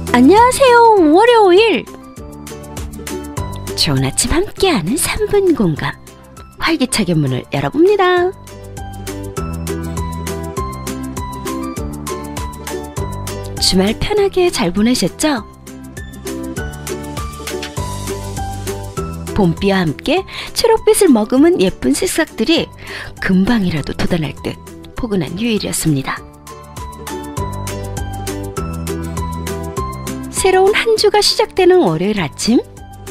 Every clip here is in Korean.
안녕하세요. 월요일 좋은 아침 함께하는 3분 공감, 활기차게 문을 열어봅니다. 주말 편하게 잘 보내셨죠? 봄비와 함께 초록빛을 머금은 예쁜 새싹들이 금방이라도 돋아날 듯 포근한 휴일이었습니다. 새로운 한 주가 시작되는 월요일 아침,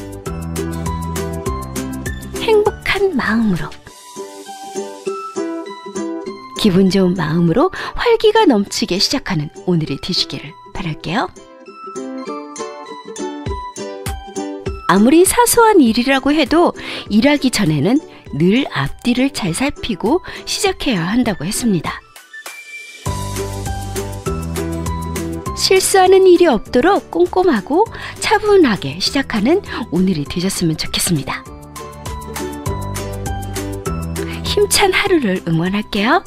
행복한 마음으로, 기분 좋은 마음으로 활기가 넘치게 시작하는 오늘이 되시기를 바랄게요. 아무리 사소한 일이라고 해도 일하기 전에는 늘 앞뒤를 잘 살피고 시작해야 한다고 했습니다. 실수하는 일이 없도록 꼼꼼하고 차분하게 시작하는 오늘이 되셨으면 좋겠습니다. 힘찬 하루를 응원할게요.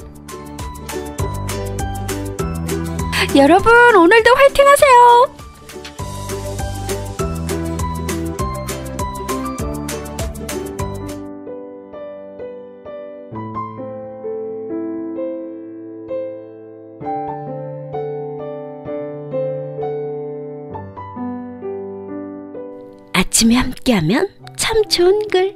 여러분, 오늘도 화이팅 하세요. 아침에 함께하면 참 좋은 글.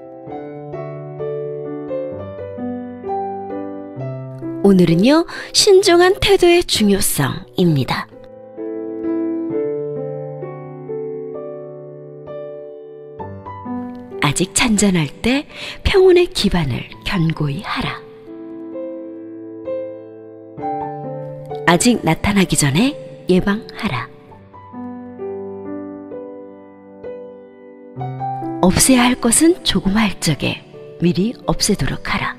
오늘은요, 신중한 태도의 중요성입니다. 아직 잔잔할 때 평온의 기반을 견고히 하라. 아직 나타나기 전에 예방하라. 없애야 할 것은 조금 할 적에 미리 없애도록 하라.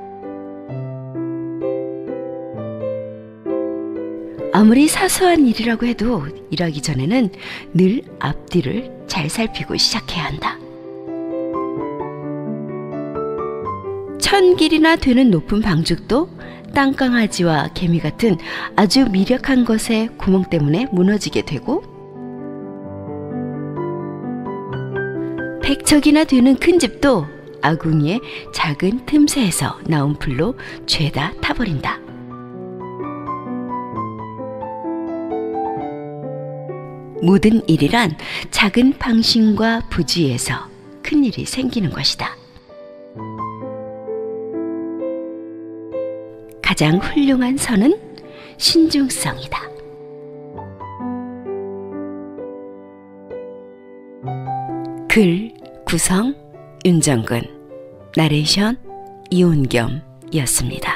아무리 사소한 일이라고 해도 일하기 전에는 늘 앞뒤를 잘 살피고 시작해야 한다. 1000길이나 되는 높은 방죽도 땅강아지와 개미 같은 아주 미력한 것의 구멍 때문에 무너지게 되고, 100척이나 되는 큰 집도 아궁이의 작은 틈새에서 나온 불로 죄다 타버린다. 모든 일이란 작은 방심과 부주의에서 큰 일이 생기는 것이다. 가장 훌륭한 선은 신중성이다. 글 구성 윤정근, 나레이션 이온겸이었습니다.